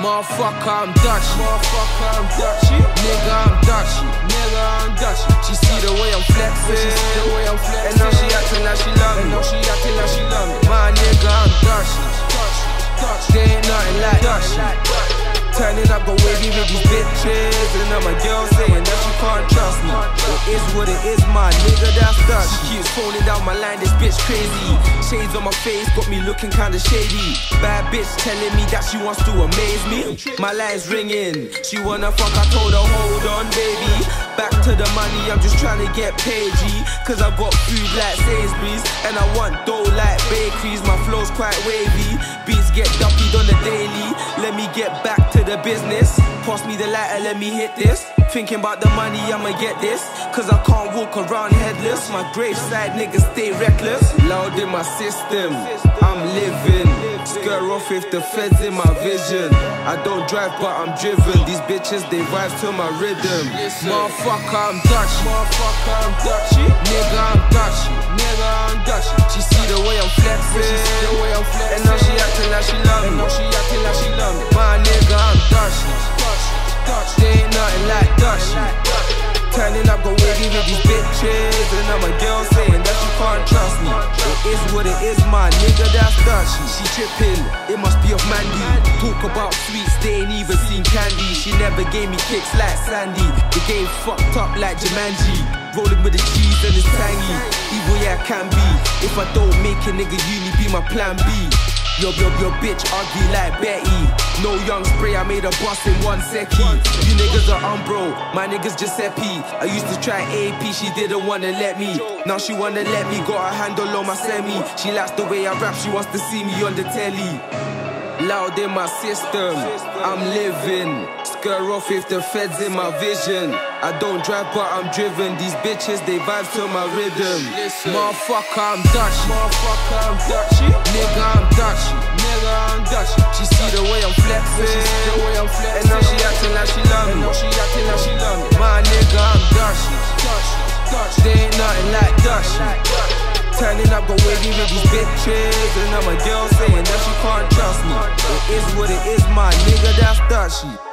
Motherfucker, I'm Dutchy. Motherfucker, I'm Dutchy. Nigga, I'm Dutchy. Nigga, I'm Dutchy. She see the way I'm flexing. She see the way I'm flexing. And now she acting like she love me. And now she acting like she love me. My nigga, I'm Dutchy. There ain't nothing like Dutchy. Turning up, go wavy with these bitches. And now my girl saying that she can't trust me. It is what it is, my nigga, that's Dutch. She keeps phoning down my line, this bitch crazy. Shades on my face, got me looking kinda shady. Bad bitch telling me that she wants to amaze me. My line's ringing, she wanna fuck, I told her hold on baby. Back to the money, I'm just trying to get paid G. Cause I got food like Sainsbury's, and I want dough like bakeries. My flow's quite wavy, beats get duckied on the daily. Let me get back to the business. Pass me the lighter, let me hit this. Thinking about the money, I'ma get this. Cause I can't walk around headless. My graveside niggas stay reckless. Loud in my system, I'm living. Skirt off if the feds in my vision. I don't drive but I'm driven. These bitches, they vibe to my rhythm. Motherfucker, I'm Dutch. Motherfucker, I'm Dutchy. Nigga, I'm Dutchy. Nigga, I'm Dutchy. She see the way I'm flexing. She see the way I'm flexing. And now she acting like she love me. And now she acting like she love me. My nigga, I'm Dutchy. There ain't nothing like Dutchy. Turning up, go wavy with these bitches. And now my girl saying that she can't trust me. It is what it is, my nigga, that's Dutchy. She tripping, it must be of Mandy. Talk about sweets, they ain't even seen candy. She never gave me kicks like Sandy. The game fucked up like Jumanji. Rolling with the cheese and it's tangy. Evil, yeah, I can be. If I don't make a nigga uni, be my plan B. Your bitch ugly like Betty. No young spray, I made a bust in one seckie. You niggas are Umbro, my niggas Giuseppe. I used to try AP, she didn't wanna let me. Now she wanna let me, got a handle on my semi. She likes the way I rap, she wants to see me on the telly. Loud in my system, I'm living. Skirt off if the feds in my vision. I don't drive but I'm driven. These bitches, they vibe to my rhythm. Motherfucker, I'm Dutch. Motherfucker, I'm Dutchy. Nigga, I'm Dutchy. Nigga, I'm Dutchy. She see the way I'm flexing. She see the way I'm flexing. And now she acting like she love me. And now she acting like she love me. My nigga, I'm Dutchy. There ain't nothing like Dutchy. Turning up, go wavy with these bitches. And now my girl saying that she can't trust me. It is what it is, my nigga, that's Dutchy.